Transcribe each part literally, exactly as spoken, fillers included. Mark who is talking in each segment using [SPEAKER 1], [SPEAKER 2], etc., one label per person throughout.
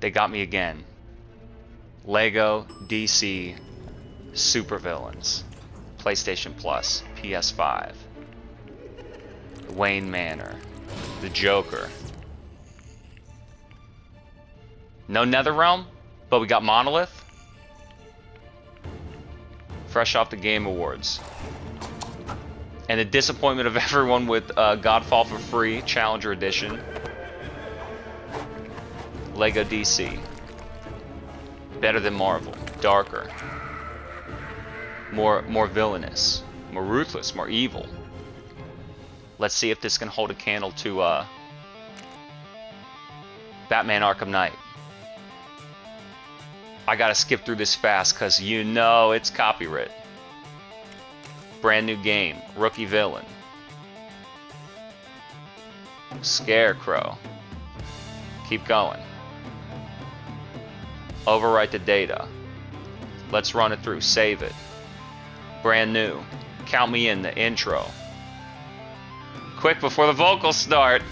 [SPEAKER 1] They got me again. Lego D C Supervillains. PlayStation Plus. P S five. Wayne Manor. The Joker. No NetherRealm, but we got Monolith. Fresh off the Game Awards. And the disappointment of everyone with uh, Godfall for free, Challenger Edition. Lego D C. Better than Marvel. Darker. More, more villainous. More ruthless. More evil. Let's see if this can hold a candle to uh, Batman Arkham Knight. I gotta skip through this fast because you know it's copyright. Brand new game. Rookie villain. Scarecrow. Keep going. Overwrite the data. Let's run it through. Save it. Brand new. Count me in the intro. Quick before the vocals start.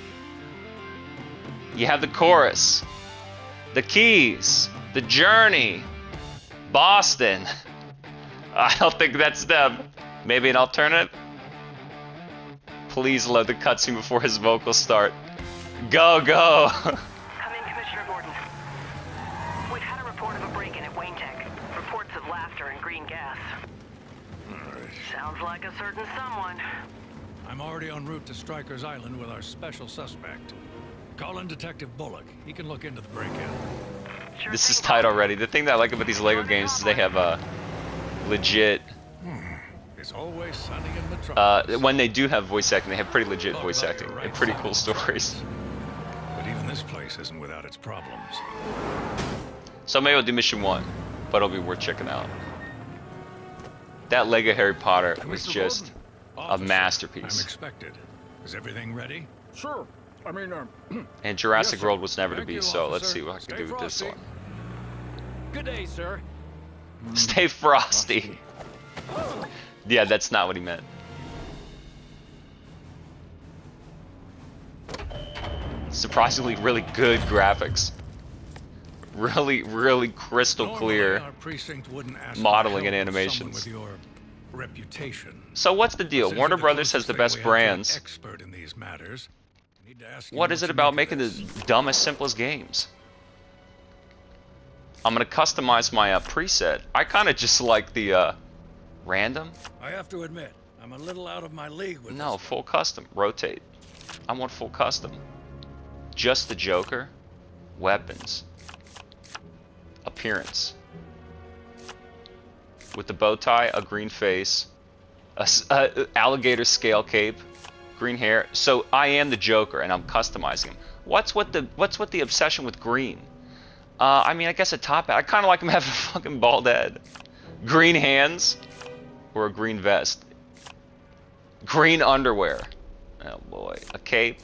[SPEAKER 1] You have the chorus. The keys. The journey. Boston. I don't think that's them. Maybe an alternative? Please load the cutscene before his vocals start. Go, go!
[SPEAKER 2] Come in, Commissioner Gordon. We've had a report of a break-in at Wayne Tech. Reports of laughter and green gas.
[SPEAKER 3] Alright.
[SPEAKER 2] Sounds like a certain someone.
[SPEAKER 3] I'm already en route to Stryker's Island with our special suspect. Call in Detective Bullock. He can look into the break-in.
[SPEAKER 2] Sure
[SPEAKER 1] This is
[SPEAKER 2] thing,
[SPEAKER 1] tight
[SPEAKER 2] Bob.
[SPEAKER 1] already. The thing that I like about these Lego games is they have a legit.
[SPEAKER 3] It's always sunny in
[SPEAKER 1] Uh,
[SPEAKER 3] Metropolis.
[SPEAKER 1] when they do have voice acting, they have pretty legit voice acting and pretty cool stories.
[SPEAKER 3] But even this place isn't without its problems.
[SPEAKER 1] So maybe I'll do mission one, but it'll be worth checking out. That Lego Harry Potter was
[SPEAKER 3] Mister
[SPEAKER 1] just
[SPEAKER 3] Gordon.
[SPEAKER 1] a
[SPEAKER 3] Officer, I'm
[SPEAKER 1] masterpiece.
[SPEAKER 3] expected. Is everything ready?
[SPEAKER 4] Sure. I mean, uh,
[SPEAKER 1] And Jurassic
[SPEAKER 4] Yes, sir.
[SPEAKER 1] World was never to
[SPEAKER 3] Thank
[SPEAKER 1] be,
[SPEAKER 3] you,
[SPEAKER 1] so let's
[SPEAKER 3] officer.
[SPEAKER 1] see what I can
[SPEAKER 3] Stay
[SPEAKER 1] do with this
[SPEAKER 3] frosty.
[SPEAKER 1] one.
[SPEAKER 4] good day, sir.
[SPEAKER 1] Stay frosty. Yeah, that's not what he meant. Surprisingly really good graphics. Really, really crystal
[SPEAKER 3] Normally,
[SPEAKER 1] clear.
[SPEAKER 3] our precinct wouldn't ask for
[SPEAKER 1] modeling
[SPEAKER 3] help
[SPEAKER 1] and
[SPEAKER 3] of someone
[SPEAKER 1] animations.
[SPEAKER 3] with your reputation.
[SPEAKER 1] So what's the deal?
[SPEAKER 3] Since
[SPEAKER 1] Warner
[SPEAKER 3] you're the
[SPEAKER 1] Brothers has
[SPEAKER 3] closest
[SPEAKER 1] the
[SPEAKER 3] thing
[SPEAKER 1] best
[SPEAKER 3] we have to an
[SPEAKER 1] brands.
[SPEAKER 3] expert in these matters. I need to ask you
[SPEAKER 1] What is it
[SPEAKER 3] you
[SPEAKER 1] about
[SPEAKER 3] make of
[SPEAKER 1] making the
[SPEAKER 3] this.
[SPEAKER 1] dumbest, simplest games? I'm gonna customize my uh, preset. I kind of just like the uh, random.
[SPEAKER 3] I have to admit, I'm a little out of my league with
[SPEAKER 1] No,
[SPEAKER 3] this.
[SPEAKER 1] full custom. Rotate. I want full custom. Just the Joker. Weapons. Appearance. With the bow tie, a green face, a, s- a alligator scale cape, green hair. So I am the Joker, and I'm customizing him. What's with the What's with the obsession with green? Uh, I mean, I guess a top hat. I kind of like him having a fucking bald head. Green hands, or a green vest. Green underwear. Oh boy, a cape.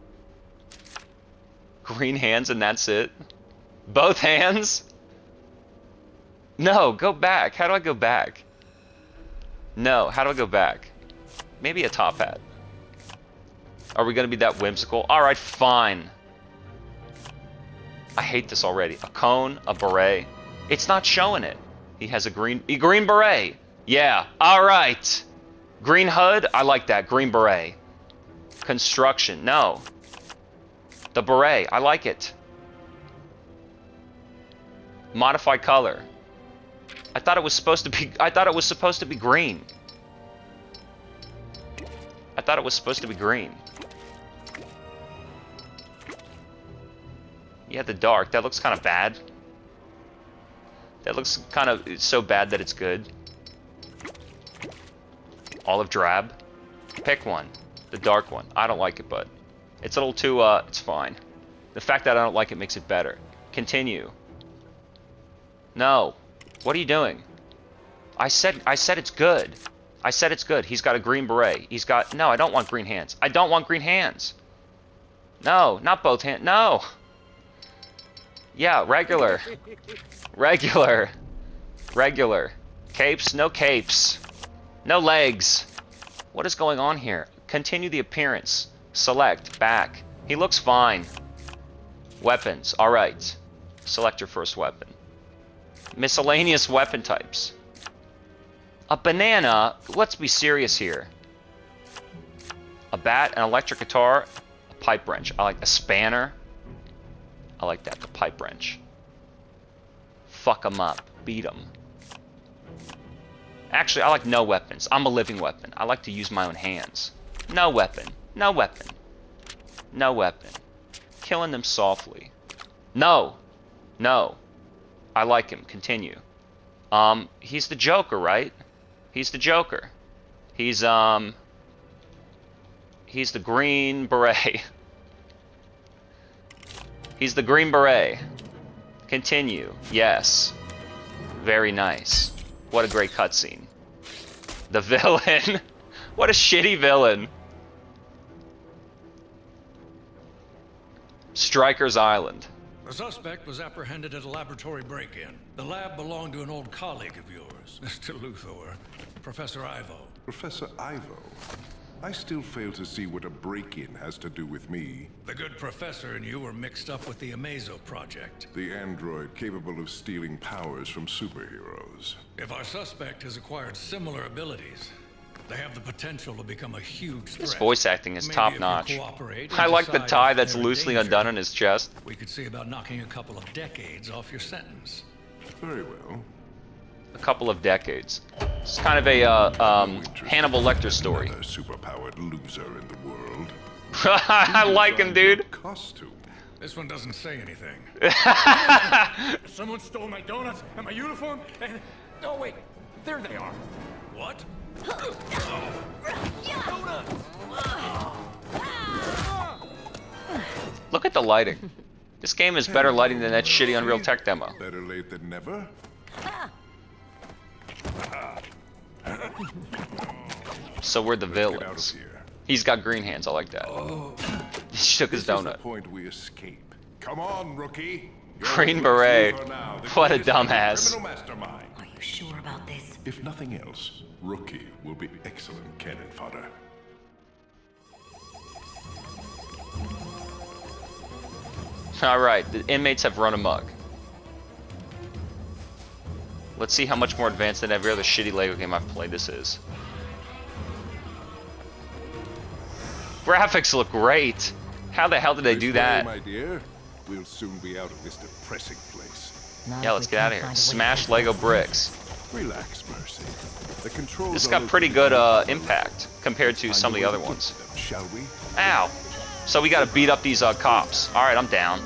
[SPEAKER 1] Green hands, and that's it. Both hands. No, go back. How do I go back? No, how do I go back? Maybe a top hat. Are we gonna be that whimsical? Alright, fine. I hate this already. A cone, a beret. It's not showing it. He has a green a green beret. Yeah, alright. Green hood, I like that. Green beret. Construction, no. The beret, I like it. Modify color. I thought it was supposed to be I thought it was supposed to be green. I thought it was supposed to be green. Yeah, the dark. That looks kind of bad. That looks kind of so bad that it's good. Olive drab. Pick one. The dark one. I don't like it, but it's a little too, uh, it's fine. The fact that I don't like it makes it better. Continue. No. What are you doing? I said, I said it's good. I said it's good. He's got a green beret. He's got, no, I don't want green hands. I don't want green hands. No, not both hands. No. Yeah, regular. Regular. Regular. Capes? No capes. No legs. What is going on here? Continue the appearance. Select. Back. He looks fine. Weapons. Alright. Select your first weapon. Miscellaneous weapon types. A banana. Let's be serious here. A bat, an electric guitar, a pipe wrench. I like a spanner. I like that, the pipe wrench. Fuck them up. Beat them. Actually, I like no weapons. I'm a living weapon. I like to use my own hands. No weapon. No weapon. No weapon. Killing them softly. No. No. I like him. Continue. Um, he's the Joker, right? He's the Joker. He's, um... He's the Green Beret. He's the Green Beret. Continue. Yes. Very nice. What a great cutscene. The villain. What a shitty villain. Stryker's Island.
[SPEAKER 3] The suspect was apprehended at a laboratory break-in. The lab belonged to an old colleague of yours, Mister Luthor, Professor Ivo.
[SPEAKER 5] Professor Ivo? I still fail to see what a break-in has to do with me.
[SPEAKER 3] The good professor and you were mixed up with the Amazo project.
[SPEAKER 5] The android capable of stealing powers from superheroes.
[SPEAKER 3] If our suspect has acquired similar abilities, they have the potential to become a huge threat.
[SPEAKER 1] His voice acting is
[SPEAKER 3] Maybe
[SPEAKER 1] top
[SPEAKER 3] if you
[SPEAKER 1] notch.
[SPEAKER 3] cooperate and
[SPEAKER 1] I like the
[SPEAKER 3] decide
[SPEAKER 1] tie
[SPEAKER 3] if
[SPEAKER 1] that's
[SPEAKER 3] they're in
[SPEAKER 1] loosely
[SPEAKER 3] danger,
[SPEAKER 1] undone on his chest.
[SPEAKER 3] We could see about knocking a couple of decades off your sentence.
[SPEAKER 5] Very well.
[SPEAKER 1] A couple of decades. It's kind of a uh, um, Hannibal Lecter story.
[SPEAKER 5] Another superpowered loser in the world.
[SPEAKER 1] I like him, dude.
[SPEAKER 5] Costume.
[SPEAKER 3] This one doesn't say anything.
[SPEAKER 4] Someone stole my donuts and my uniform and... Oh, wait. There they are.
[SPEAKER 3] What?
[SPEAKER 1] Look at the lighting. This game is better lighting than that shitty Unreal Tech demo.
[SPEAKER 5] Better late than never.
[SPEAKER 1] So we're the
[SPEAKER 5] Get out of
[SPEAKER 1] villains.
[SPEAKER 5] here.
[SPEAKER 1] He's got green hands, I like that. He shook his
[SPEAKER 5] This is the
[SPEAKER 1] donut.
[SPEAKER 5] point we escape. Come on, rookie. You're
[SPEAKER 1] Green
[SPEAKER 5] Lex
[SPEAKER 1] Beret.
[SPEAKER 5] Luthor now, the
[SPEAKER 1] What a
[SPEAKER 5] greatest
[SPEAKER 1] dumbass.
[SPEAKER 5] criminal mastermind.
[SPEAKER 2] Are you sure about this?
[SPEAKER 5] If nothing else, Rookie will be excellent cannon fodder.
[SPEAKER 1] Alright, the inmates have run amok. Let's see how much more advanced than every other shitty Lego game I've played this is. Graphics look great! How the hell did they do that?
[SPEAKER 5] My dear, we'll soon be out of this depressing place.
[SPEAKER 1] Yeah, let's get out of here. Smash Lego bricks.
[SPEAKER 5] Relax, Mercy. The controls
[SPEAKER 1] This
[SPEAKER 5] are
[SPEAKER 1] got pretty
[SPEAKER 5] located
[SPEAKER 1] good
[SPEAKER 5] in
[SPEAKER 1] uh,
[SPEAKER 5] the-
[SPEAKER 1] impact compared to some of the other
[SPEAKER 5] Put
[SPEAKER 1] ones.
[SPEAKER 5] them, shall we?
[SPEAKER 1] Ow! So we gotta beat up these uh, cops. Alright, I'm down.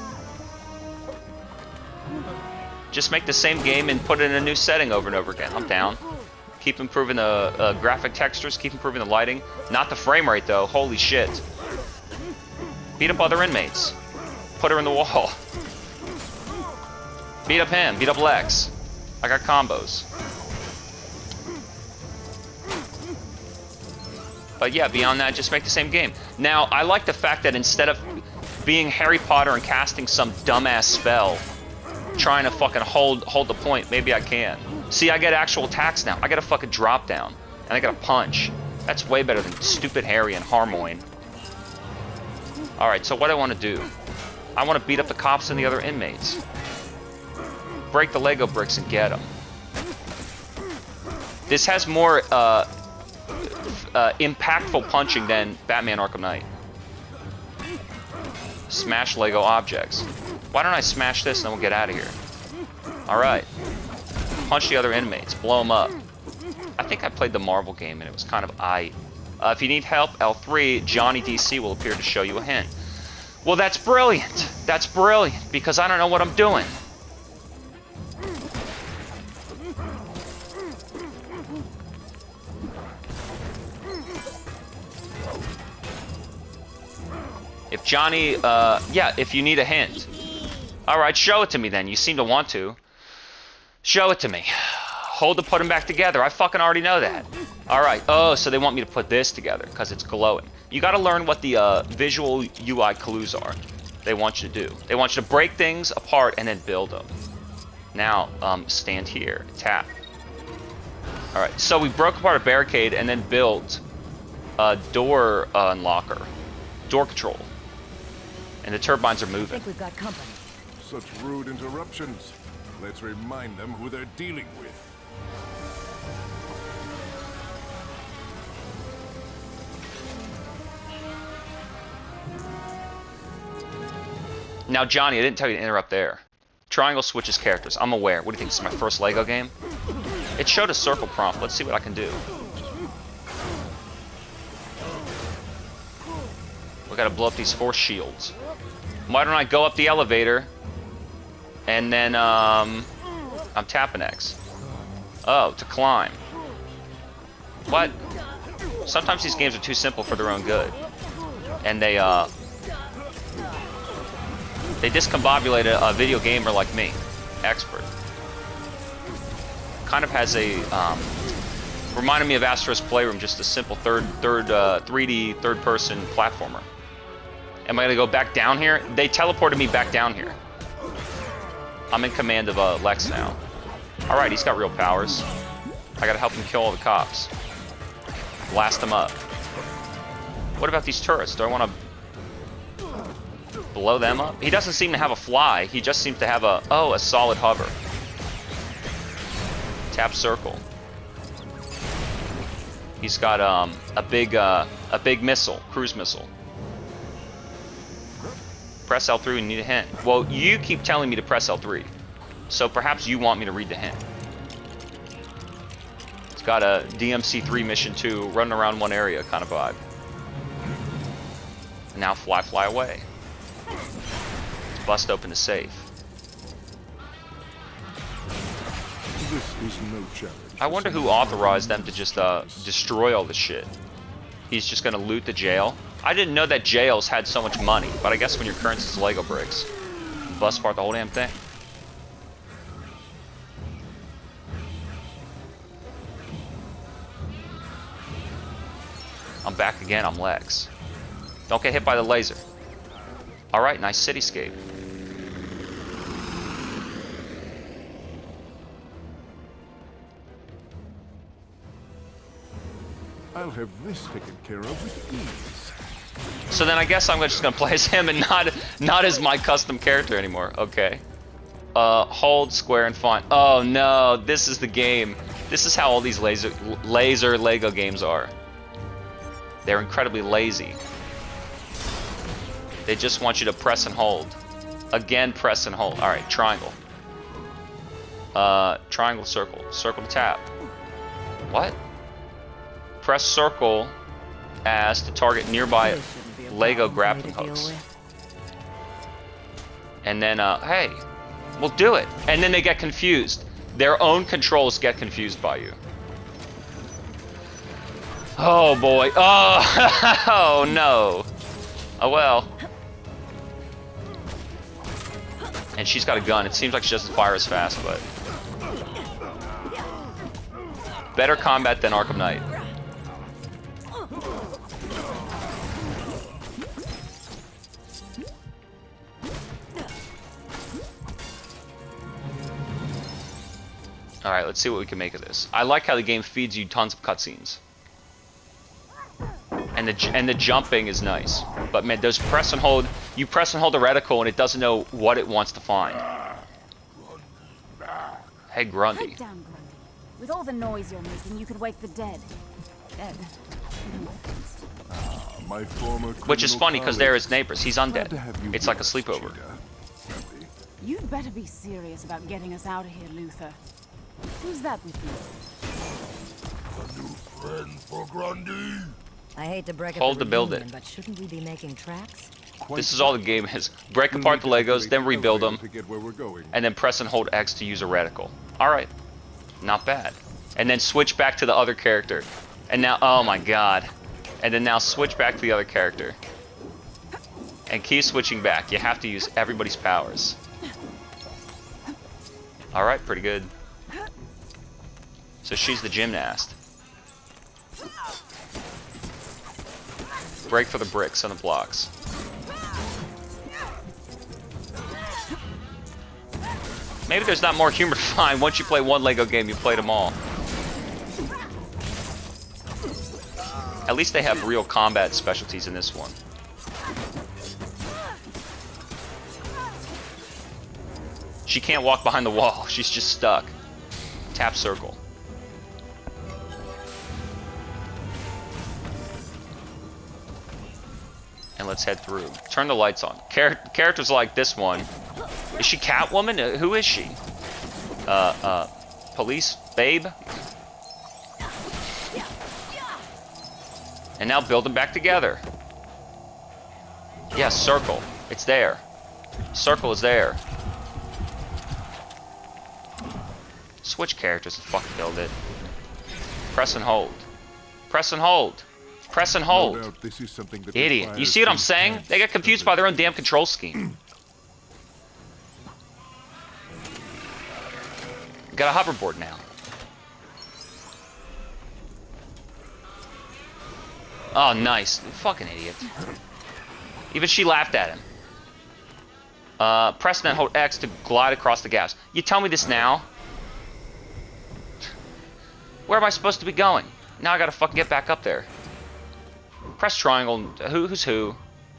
[SPEAKER 1] Just make the same game and put it in a new setting over and over again. I'm down. Keep improving the uh, graphic textures, keep improving the lighting. Not the frame rate though, holy shit. Beat up other inmates. Put her in the wall. Beat up him, beat up Lex. I got combos. But yeah, beyond that, just make the same game. Now, I like the fact that instead of being Harry Potter and casting some dumbass spell, trying to fucking hold hold the point, maybe I can. See, I get actual attacks now. I get a fucking drop down, and I get a punch. That's way better than stupid Harry and Harmoine. Alright, so what do I want to do? I want to beat up the cops and the other inmates. Break the Lego bricks and get them. This has more uh, uh, impactful punching than Batman Arkham Knight. Smash Lego objects. Why don't I smash this and then we'll get out of here? Alright. Punch the other inmates. Blow them up. I think I played the Marvel game and it was kind of aight. Uh, if you need help, L three, Johnny D C will appear to show you a hint. Well, that's brilliant. That's brilliant because I don't know what I'm doing. If Johnny, uh, yeah, if you need a hint. Alright, show it to me then. You seem to want to. Show it to me. Hold to put them back together. I fucking already know that. Alright, oh, so they want me to put this together because it's glowing. You gotta learn what the uh, visual U I clues are they want you to do. They want you to break things apart and then build them. Now, um, stand here. Tap. Alright, so we broke apart a barricade and then built a door uh, unlocker. Door control. And the turbines are
[SPEAKER 6] I
[SPEAKER 1] moving.
[SPEAKER 6] think we've got company.
[SPEAKER 5] such rude interruptions. Let's remind them who they're dealing with.
[SPEAKER 1] Now, Johnny, I didn't tell you to interrupt there. Triangle switches characters. I'm aware. What do you think? This is my first Lego game? It showed a circle prompt. Let's see what I can do. We gotta blow up these force shields. Why don't I go up the elevator and then um, I'm tapping X. Oh, to climb. What? Sometimes these games are too simple for their own good, and they uh, they discombobulate a, a video gamer like me, expert. Kind of has a um, reminded me of Astro's Playroom, just a simple third, third, uh, three D third-person platformer. Am I gonna go back down here? They teleported me back down here. I'm in command of uh, Lex now. All right, he's got real powers. I gotta help him kill all the cops. Blast them up. What about these turrets? Do I want to blow them up? He doesn't seem to have a fly. He just seems to have a oh, a solid hover. Tap circle. He's got um a big uh, a big missile, cruise missile. Press L three and need a hint. Well, you keep telling me to press L three, so perhaps you want me to read the hint. It's got a D M C three mission two, running around one area kind of vibe. Now fly, fly away. Let's bust open the safe.
[SPEAKER 5] This is no challenge.
[SPEAKER 1] I wonder who authorized them to just uh, destroy all this shit. He's just gonna loot the jail. I didn't know that jails had so much money, but I guess when your currency is Lego bricks, bust apart the whole damn thing. I'm back again, I'm Lex. Don't get hit by the laser. Alright, nice cityscape.
[SPEAKER 5] I'll have this taken care of with ease.
[SPEAKER 1] So then I guess I'm just gonna play as him and not not as my custom character anymore. Okay. Uh, hold square and font. Oh no, this is the game. This is how all these laser laser Lego games are. They're incredibly lazy. They just want you to press and hold. Again, press and hold. All right, triangle. Uh, triangle, circle, circle to tap. What? Press circle as to target nearby Lego grappling hooks. And then, uh, hey, we'll do it. And then they get confused. Their own controls get confused by you. Oh boy. Oh, oh no. Oh well. And she's got a gun. It seems like she doesn't fire as fast, but better combat than Arkham Knight. Alright, let's see what we can make of this. I like how the game feeds you tons of cutscenes. And the, and the jumping is nice. But man, those press and hold, you press and hold the reticle and it doesn't know what it wants to find. Hey, Grundy.
[SPEAKER 6] Pipe down, Grundy. With all the noise you're making, you could wake the dead. Dead.
[SPEAKER 5] Ah, my former
[SPEAKER 1] Which is funny because they're his
[SPEAKER 5] colleagues.
[SPEAKER 1] neighbors. He's undead. It's like a sleepover.
[SPEAKER 6] You'd better be serious about getting us out of here, Luther. Who's that with you?
[SPEAKER 5] A new friend for Grundy.
[SPEAKER 7] I hate to break up
[SPEAKER 1] Hold
[SPEAKER 7] the
[SPEAKER 1] to build
[SPEAKER 7] reunion,
[SPEAKER 1] it.
[SPEAKER 7] but shouldn't we be making tracks?
[SPEAKER 1] This is all the game is. Break apart the Legos, then rebuild them,
[SPEAKER 5] To get where we're going.
[SPEAKER 1] and then press and hold X to use a reticle. Alright. Not bad. And then switch back to the other character. And now, oh my god. And then now switch back to the other character. And keep switching back. You have to use everybody's powers. Alright, pretty good. So she's the gymnast. Break for the bricks on the blocks. Maybe there's not more humor to find. Once you play one Lego game, you played them all. At least they have real combat specialties in this one. She can't walk behind the wall. She's just stuck. Tap circle. And let's head through. Turn the lights on. Char characters like this one. Is she Catwoman? Uh, who is she? Uh, uh, police babe? And now build them back together. Yeah, circle. It's there. Circle is there. Switch characters and fucking build it. Press and hold. Press and hold. Press and hold.
[SPEAKER 5] No doubt this is something that
[SPEAKER 1] Idiot. You see what I'm saying? They get confused by their own damn control scheme. Got a hoverboard now. Oh, nice. Fucking idiot. Even she laughed at him. Uh, press and then hold X to glide across the gaps. You tell me this now? Where am I supposed to be going? Now I gotta fucking get back up there. Press triangle. Who, who's who?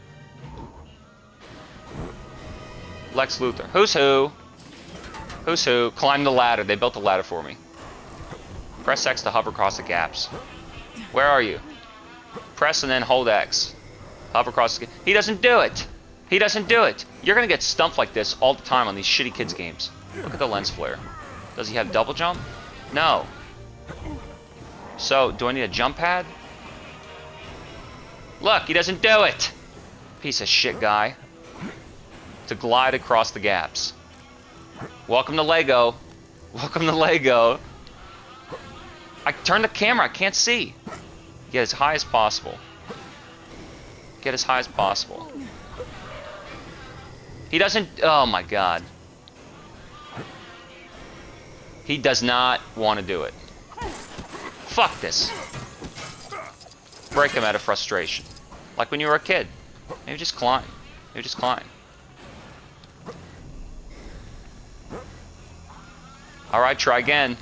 [SPEAKER 1] Lex Luthor. Who's who? Who's who? Climb the ladder. They built a ladder for me. Press X to hover across the gaps. Where are you? Press and then hold X. Hover across the... He doesn't do it. He doesn't do it. You're gonna get stumped like this all the time on these shitty kids games. Look at the lens flare. Does he have double jump? No. So, do I need a jump pad? Look, he doesn't do it. Piece of shit guy. To glide across the gaps. Welcome to Lego. Welcome to Lego. I turned the camera, I can't see. Get as high as possible. Get as high as possible. He doesn't... Oh my god. He does not want to do it. Fuck this. Break him out of frustration. Like when you were a kid. Maybe just climb. Maybe just climb. Alright, try again.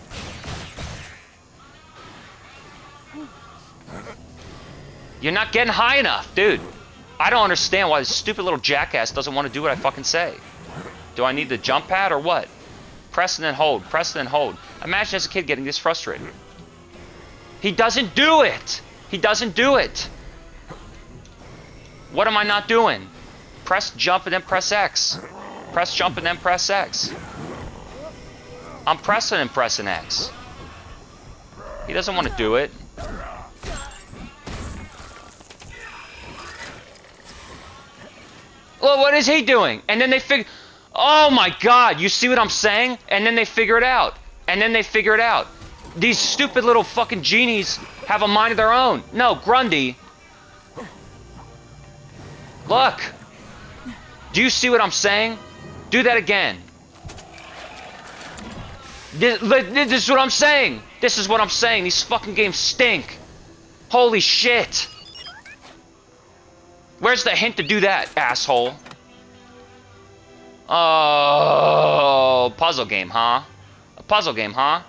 [SPEAKER 1] You're not getting high enough, dude. I don't understand why this stupid little jackass doesn't want to do what I fucking say. Do I need the jump pad or what? Press and then hold. Press and then hold. Imagine as a kid getting this frustrated. He doesn't do it. He doesn't do it. What am I not doing? Press jump and then press X. Press jump and then press X. I'm pressing and pressing X. He doesn't want to do it. Well, what is he doing? And then they figure... Oh my god, you see what I'm saying? And then they figure it out. And then they figure it out. These stupid little fucking genies have a mind of their own. No, Grundy. Look. Do you see what I'm saying? Do that again. This, this is what I'm saying. This is what I'm saying. These fucking games stink. Holy shit. Where's the hint to do that, asshole? Oh, puzzle game, huh? A puzzle game, huh?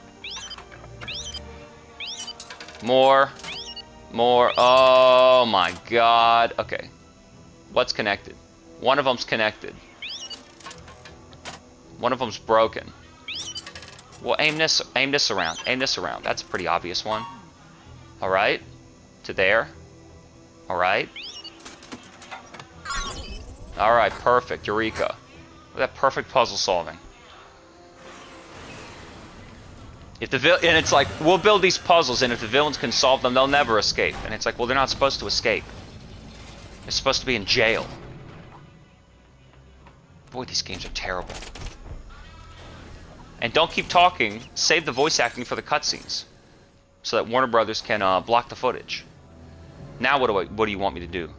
[SPEAKER 1] More. More. Oh my god. Okay. What's connected? One of them's connected. One of them's broken. Well, aim this, aim this around. Aim this around. That's a pretty obvious one. Alright. To there. Alright. Alright, perfect. Eureka. Look at that perfect puzzle solving. If the vil and it's like, we'll build these puzzles, and if the villains can solve them, they'll never escape. And it's like, well, they're not supposed to escape. They're supposed to be in jail. Boy, these games are terrible. And don't keep talking. Save the voice acting for the cutscenes, so that Warner Brothers can uh, block the footage. Now, what do I? What do you want me to do?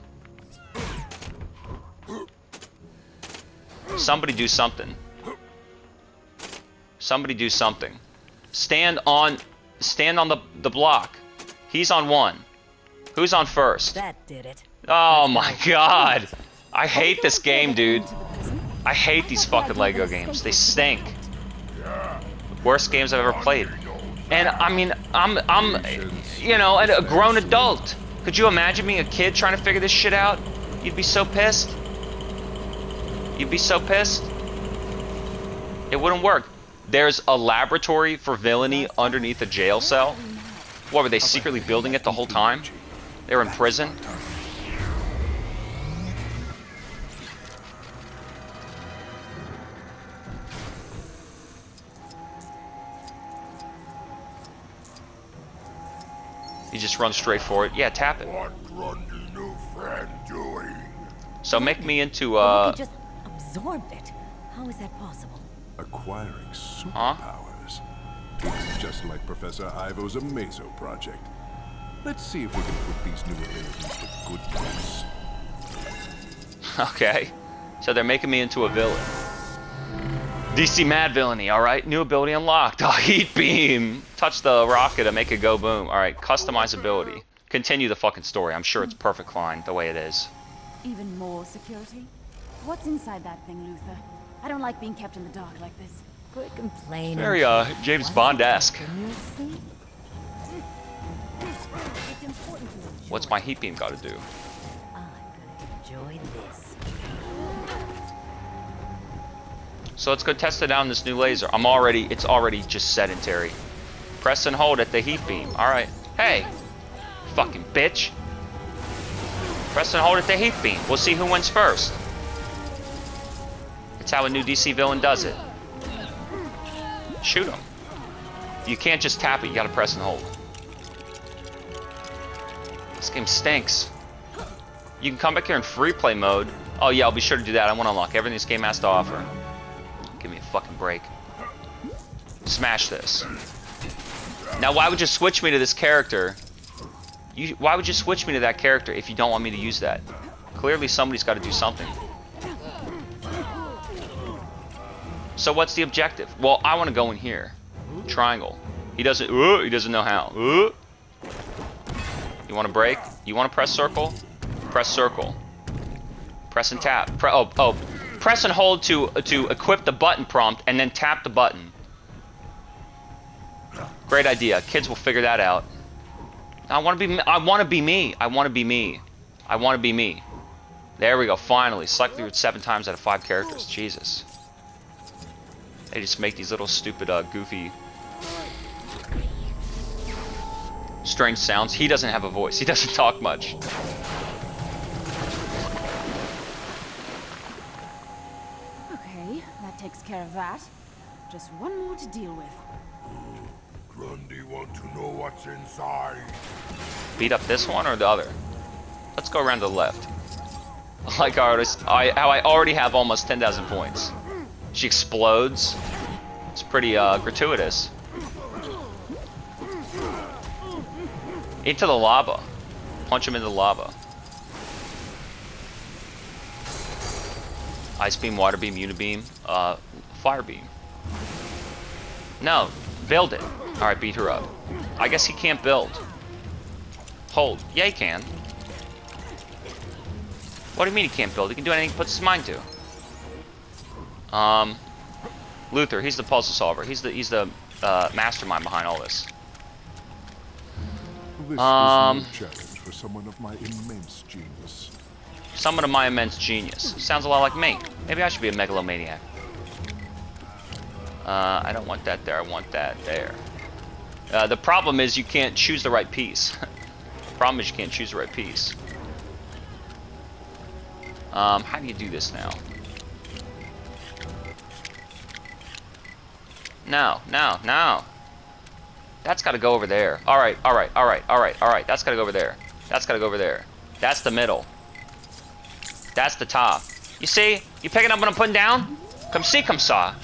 [SPEAKER 1] Somebody do something. Somebody do something. Stand on, stand on the the block. He's on one. Who's on first?
[SPEAKER 7] That did it.
[SPEAKER 1] Oh my god! I hate this game, dude. I hate these fucking Lego games. They stink. Worst games I've ever played. And I mean, I'm I'm, you know, a grown adult. Could you imagine being a kid trying to figure this shit out? You'd be so pissed. You'd be so pissed. It wouldn't work. There's a laboratory for villainy underneath a jail cell. What, were they secretly building it the whole time? They were in prison? You just run straight for it. Yeah, tap it.
[SPEAKER 5] What Grundy new friend doing?
[SPEAKER 1] So make me into,
[SPEAKER 7] But
[SPEAKER 1] uh...
[SPEAKER 7] we could just absorb it. How is that possible?
[SPEAKER 5] Acquiring superpowers. It's just like Professor Ivo's Amazo project. Let's see if we can put these new abilities to good use.
[SPEAKER 1] Okay. So they're making me into a villain. D C Mad Villainy, alright. New ability unlocked. Oh, Heat Beam. Touch the rocket and make it go boom. Alright, customize ability. Continue the fucking story. I'm sure it's perfect fine the way it is.
[SPEAKER 6] Even more security? What's inside that thing, Luther? I don't like being kept in the dark like this.
[SPEAKER 7] Quit complaining.
[SPEAKER 1] Very, uh, James Bond-esque.
[SPEAKER 7] It's important to enjoy.
[SPEAKER 1] What's my Heat Beam gotta do?
[SPEAKER 7] I'm gonna enjoy this.
[SPEAKER 1] So let's go test it out in this new laser. I'm already, it's already just sedentary. Press and hold at the Heat Beam. Alright. Hey! Fucking bitch. Press and hold at the Heat Beam. We'll see who wins first. It's how a new D C villain does it. Shoot him. You can't just tap it, you gotta press and hold. This game stinks. You can come back here in free play mode. Oh yeah, I'll be sure to do that. I want to unlock everything this game has to offer. Give me a fucking break. Smash this. Now why would you switch me to this character? You, why would you switch me to that character if you don't want me to use that? Clearly somebody's got to do something. So what's the objective? Well, I want to go in here. Triangle. He doesn't. Uh, he doesn't know how. Uh. You want to break? You want to press circle? Press circle. Press and tap. Pre oh, oh. Press and hold to to equip the button prompt, and then tap the button. Great idea. Kids will figure that out. I want to be. I want to be me. I want to be me. I want to be me. There we go. Finally, select through it seven times out of five characters. Jesus. They just make these little stupid, uh, goofy, strange sounds. He doesn't have a voice. He doesn't talk much.
[SPEAKER 6] Okay, that takes care of that. Just one more to deal with.
[SPEAKER 5] Grundy want to know what's inside.
[SPEAKER 1] Beat up this one or the other? Let's go around to the left. Like I already, I, how I already have almost ten thousand points. She explodes. It's pretty uh, gratuitous. Into the lava. Punch him into the lava. Ice beam, water beam, unibeam, uh, fire beam. No, build it. Alright, beat her up. I guess he can't build. Hold. Yeah, he can. What do you mean he can't build? He can do anything he puts his mind to. Um, Luther, he's the puzzle solver. He's the he's the uh, mastermind behind all this.
[SPEAKER 5] This
[SPEAKER 1] Um,
[SPEAKER 5] is no challenge for someone of my immense genius.
[SPEAKER 1] Someone of my immense genius. Sounds a lot like me. Maybe I should be a megalomaniac. Uh, I don't want that there. I want that there. Uh, the problem is you can't choose the right piece. The problem is you can't choose the right piece. Um, how do you do this now? No, no, no. That's got to go over there. All right, all right, all right, all right, all right. That's got to go over there. That's got to go over there. That's the middle. That's the top. You see? You picking up what I'm putting down? Come see, come saw.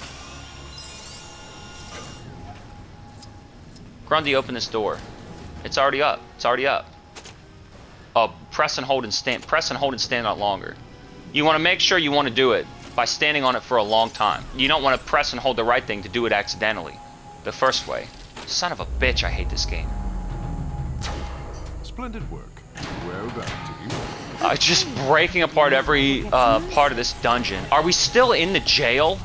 [SPEAKER 1] Grundy, open this door. It's already up. It's already up. Oh, press and hold and stand. Press and hold and stand out longer. You want to make sure you want to do it by standing on it for a long time. You don't want to press and hold the right thing to do it accidentally. The first way. Son of a bitch, I hate this game.
[SPEAKER 5] Splendid work. Well done, team.
[SPEAKER 1] Uh, just breaking apart every uh, part of this dungeon. Are we still in the jail?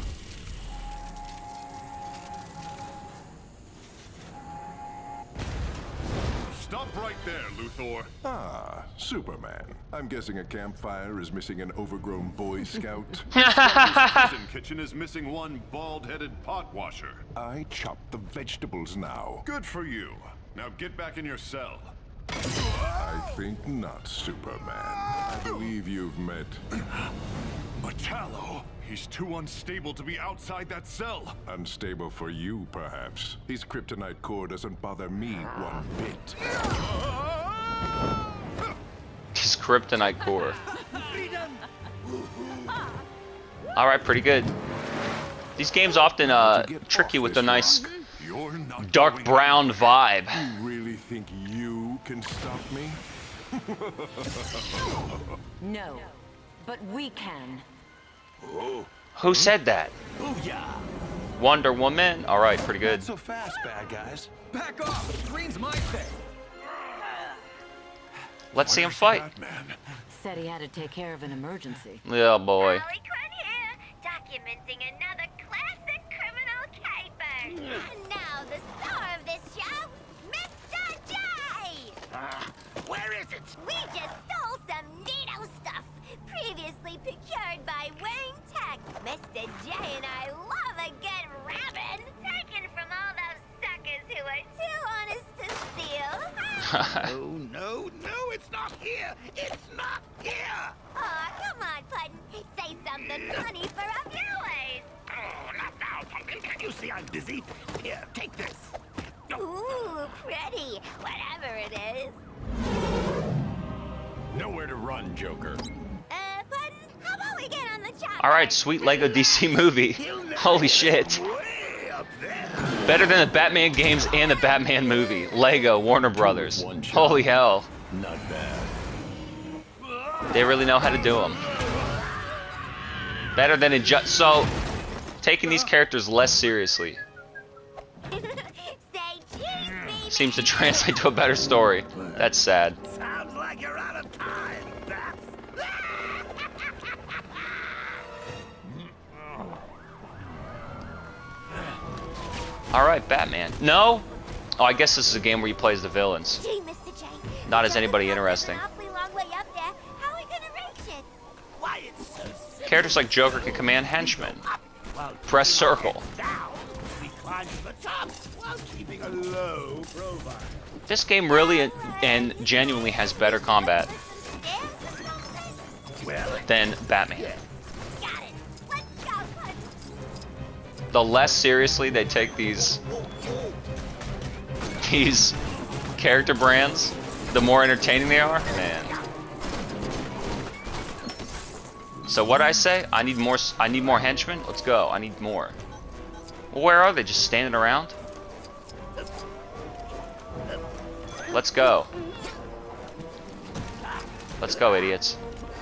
[SPEAKER 5] Stop right there, Luther.
[SPEAKER 8] Luthor.
[SPEAKER 5] Ah, Superman. I'm guessing a campfire is missing an overgrown Boy Scout.
[SPEAKER 8] This prison kitchen is missing one bald-headed pot washer.
[SPEAKER 5] I chop the vegetables now.
[SPEAKER 8] Good for you. Now get back in your cell.
[SPEAKER 5] I think not, Superman. I believe you've met...
[SPEAKER 8] Metallo. He's too unstable to be outside that cell.
[SPEAKER 5] Unstable for you, perhaps. His kryptonite core doesn't bother me one bit.
[SPEAKER 1] His kryptonite core. Alright, pretty good. These games often uh, trick you with a nice dark brown vibe.
[SPEAKER 5] You really think you can stop me?
[SPEAKER 2] No, but we can.
[SPEAKER 1] Who said that? Wonder Woman? Alright, pretty good.
[SPEAKER 9] So fast, bad guys. Back off! Green's my thing.
[SPEAKER 1] Let's see him fight.
[SPEAKER 2] Said he had to take care of an emergency.
[SPEAKER 1] Yeah, boy.
[SPEAKER 10] Harley Quinn here, documenting another classic criminal caper. And now the star of this show, Mister J!
[SPEAKER 9] Uh, where is it?
[SPEAKER 10] We just stole some neato stuff, previously procured by Wayne Tech. Mister J and I love a good rabbit, taken from all those suckers who are too honest to steal.
[SPEAKER 9] No, no, no, it's not here! It's not here!
[SPEAKER 10] Aw, come on, Puddin'. Say something funny for a viewers.
[SPEAKER 9] Oh, not now, Pumpkin. Can't you see I'm busy? Here, take this.
[SPEAKER 10] Ooh, pretty. Whatever it is.
[SPEAKER 9] Nowhere to run, Joker.
[SPEAKER 10] Uh, Puddin', how about we get on the chopper?
[SPEAKER 1] Alright, sweet Lego D C movie. Holy shit. Better than the Batman games and the Batman movie. Lego, Warner Brothers. Holy hell.
[SPEAKER 9] Not bad.
[SPEAKER 1] They really know how to do them. Better than in just so taking these characters less seriously seems to translate to a better story. That's sad.
[SPEAKER 9] Sounds like you're out of time.
[SPEAKER 1] Alright, Batman. No? Oh, I guess this is a game where you play as the villains.
[SPEAKER 10] Gee, Mister J.
[SPEAKER 1] Not as anybody interesting.
[SPEAKER 10] Awfully long way up there. How are we gonna reach it?
[SPEAKER 9] Why, it's so simple.
[SPEAKER 1] Characters like Joker can command henchmen. Press circle.
[SPEAKER 9] Down. We climb to the top while keeping a low profile.
[SPEAKER 1] This game really and genuinely has better combat than Batman.
[SPEAKER 10] Got it. Let's go, Puddin'.
[SPEAKER 1] The less seriously they take these these character brands, the more entertaining they are. Man. So what I say? I need more. I need more henchmen. Let's go. I need more. Well, where are they? Just standing around? Let's go. Let's go, idiots.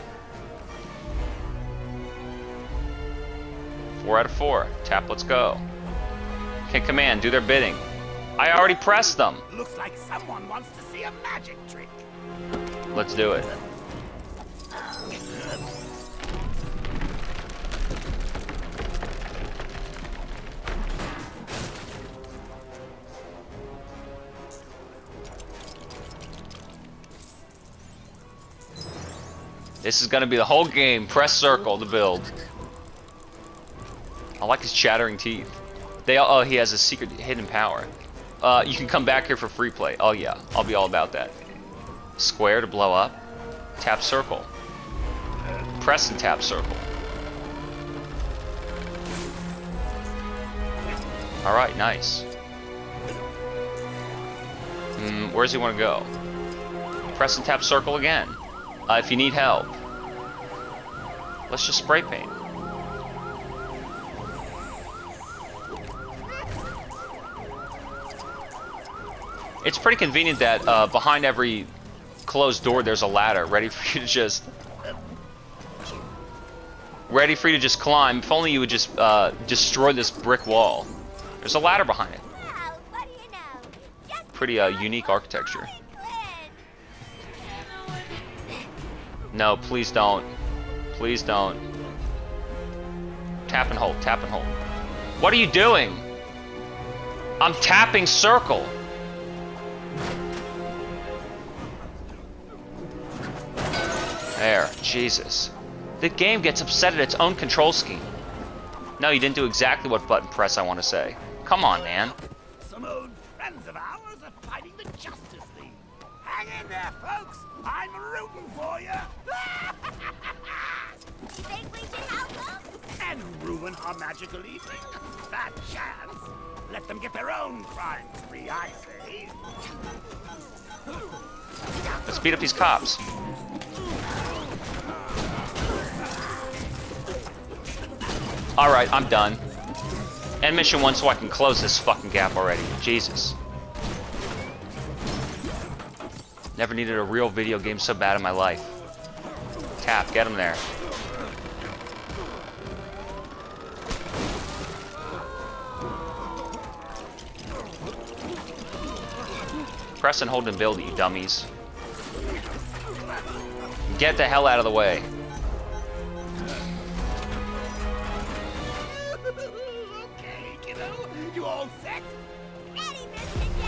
[SPEAKER 1] Four out of four. Tap, let's go. Hit command, do their bidding. I already pressed them.
[SPEAKER 9] Looks like someone wants to see a magic trick.
[SPEAKER 1] Let's do it. This is gonna be the whole game. Press circle to build. I like his chattering teeth. They all, oh, he has a secret hidden power. Uh, you can come back here for free play. Oh yeah, I'll be all about that. Square to blow up. Tap circle. Press and tap circle. All right, nice. Mm, where does he want to go? Press and tap circle again. Uh, if you need help. Let's just spray paint. It's pretty convenient that uh, behind every closed door there's a ladder ready for you to just ready for you to just climb. If only you would just uh, destroy this brick wall. There's a ladder behind it.
[SPEAKER 10] Well, what do you know? Just
[SPEAKER 1] Pretty uh, unique architecture. No, please don't. Please don't. Tap and hold, tap and hold. What are you doing? I'm tapping circle. There, Jesus. The game gets upset at its own control scheme. No, you didn't do exactly what button press I want to say. Come on, man.
[SPEAKER 9] Some old friends of ours are fighting the Justice League. Hang in there, folks. I'm rooting for you.
[SPEAKER 10] Think we should help them?
[SPEAKER 9] And ruin our magical evening? Bad chance. Let them get their own crimes free, I say.
[SPEAKER 1] Let's beat up these cops. Alright, I'm done. End mission one so I can close this fucking gap already. Jesus. Never needed a real video game so bad in my life. Cap, get him there. Press and hold and build it, you dummies. Get the hell out of the way.
[SPEAKER 9] Okay, kiddo. You all set?
[SPEAKER 10] Ready, Mister J.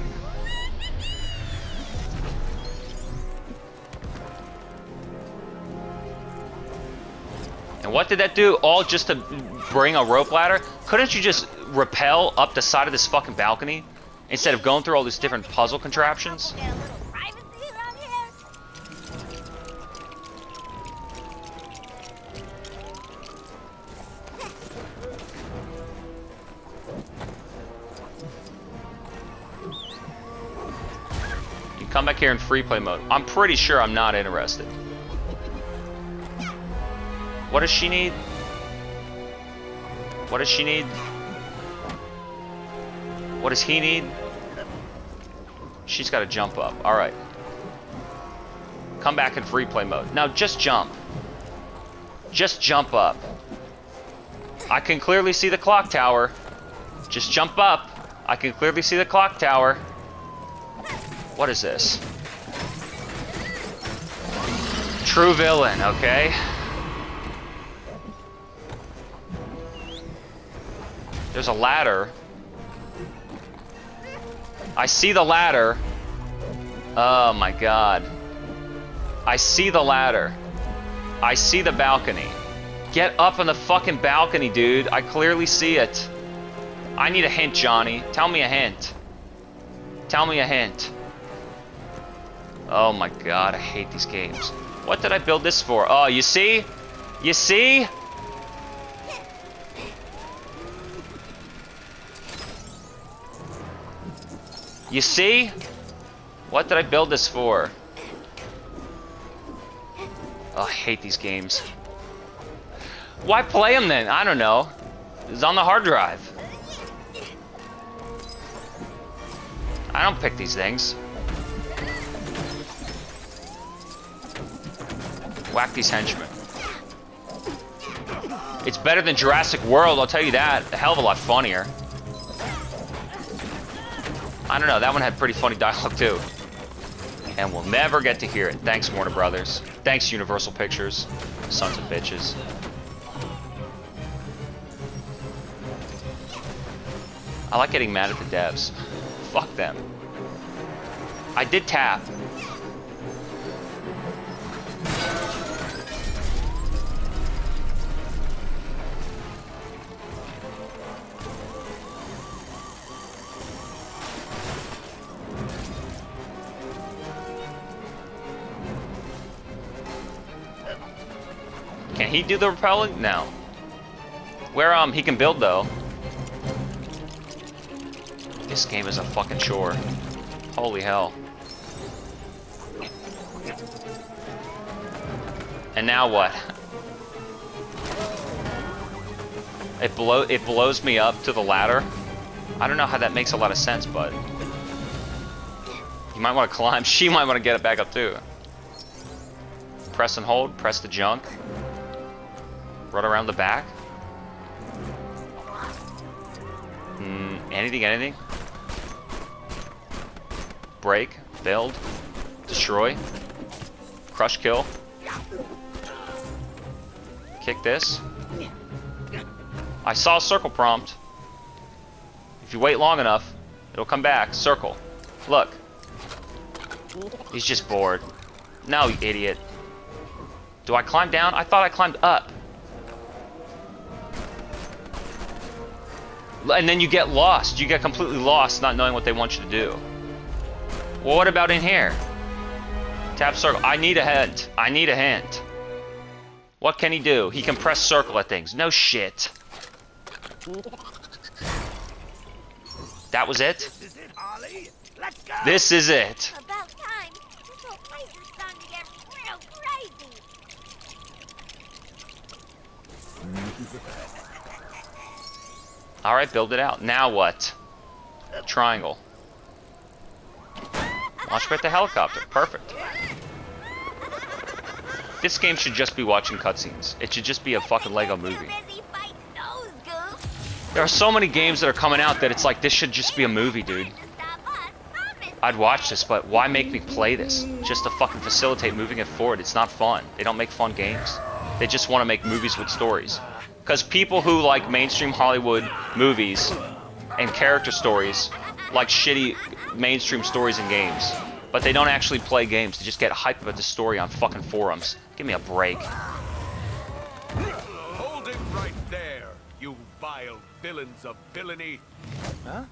[SPEAKER 1] And what did that do? All just to bring a rope ladder? Couldn't you just rappel up the side of this fucking balcony instead of going through all these different puzzle contraptions?
[SPEAKER 10] Get a little privacy around here.
[SPEAKER 1] You come back here in free play mode. I'm pretty sure I'm not interested. What does she need? What does she need? What does he need? She's got to jump up. Alright. Come back in free play mode. Now just jump. Just jump up. I can clearly see the clock tower. Just jump up. I can clearly see the clock tower. What is this? True villain, okay? There's a ladder. I see the ladder. Oh my god. I see the ladder. I see the balcony. Get up on the fucking balcony, dude. I clearly see it. I need a hint, Johnny. Tell me a hint. Tell me a hint. Oh my god, I hate these games. What did I build this for? Oh, you see? You see? You see? What did I build this for? Oh, I hate these games. Why play them then? I don't know. It's on the hard drive. I don't pick these things. Whack these henchmen. It's better than Jurassic World, I'll tell you that. A hell of a lot funnier. I don't know, that one had pretty funny dialogue too. And we'll never get to hear it. Thanks, Warner Brothers. Thanks, Universal Pictures. Sons of bitches. I like getting mad at the devs. Fuck them. I did tap. Can he do the rappelling? No. Where um he can build though. This game is a fucking chore. Holy hell. And now what? It blow it blows me up to the ladder. I don't know how that makes a lot of sense, but you might want to climb. She might want to get it back up too. Press and hold, press the junk. Run around the back. Mm, anything, anything? Break, build, destroy, crush, kill. Kick this. I saw a circle prompt. If you wait long enough, it'll come back. Circle. Look. He's just bored. No, you idiot. Do I climb down? I thought I climbed up. And then you get lost. You get completely lost not knowing what they want you to do. Well, what about in here? Tap circle. I need a hint. I need a hint. What can he do? He can press circle at things. No shit. That was it?
[SPEAKER 9] This is it, Harley. Let's go.
[SPEAKER 1] This is it.
[SPEAKER 10] About time. This whole place is starting to get real crazy.
[SPEAKER 1] All right, build it out. Now what? Triangle. Launch right the helicopter. Perfect. This game should just be watching cutscenes. It should just be a fucking Lego movie. There are so many games that are coming out that it's like, this should just be a movie, dude. I'd watch this, but why make me play this? Just to fucking facilitate moving it forward. It's not fun. They don't make fun games. They just want to make movies with stories. Because people who like mainstream Hollywood movies and character stories like shitty mainstream stories and games. But they don't actually play games. They just get hyped about the story on fucking forums. Give me a break.
[SPEAKER 9] Hold it right there, you vile villains of villainy.
[SPEAKER 11] Huh?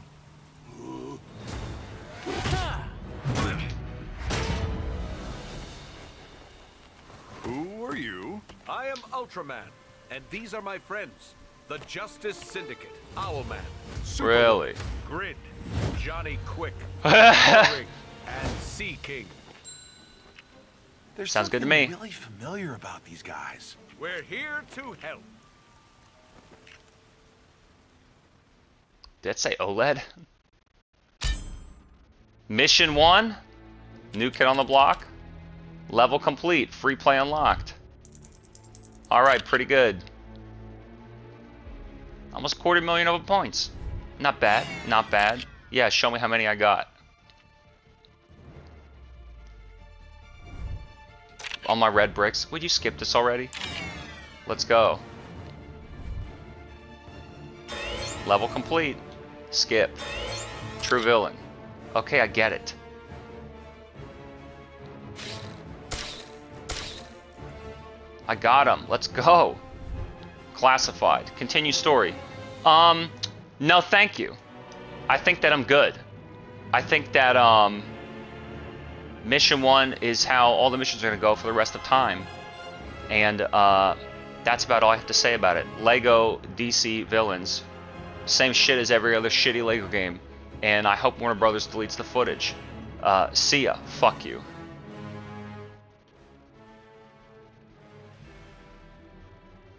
[SPEAKER 8] Who are you?
[SPEAKER 9] I am Ultraman, and these are my friends, the Justice Syndicate, Owlman, Super
[SPEAKER 1] Really?
[SPEAKER 9] Grid, Johnny Quick, Ring, and Sea King.
[SPEAKER 11] There's
[SPEAKER 1] Sounds good to
[SPEAKER 11] something
[SPEAKER 1] me.
[SPEAKER 11] really familiar about these guys.
[SPEAKER 9] We're here to help.
[SPEAKER 1] Did it say OLED? Mission one. New kid on the block. Level complete. Free play unlocked. Alright, pretty good. Almost quarter million over points. Not bad. Not bad. Yeah, show me how many I got. All my red bricks. Would you skip this already? Let's go. Level complete. Skip. True villain. Okay, I get it. I got him. Let's go. Classified. Continue story. Um, no thank you. I think that I'm good. I think that, um... Mission one is how all the missions are going to go for the rest of time. And, uh... that's about all I have to say about it. Lego D C villains. Same shit as every other shitty Lego game. And I hope Warner Brothers deletes the footage. Uh, see ya. Fuck you.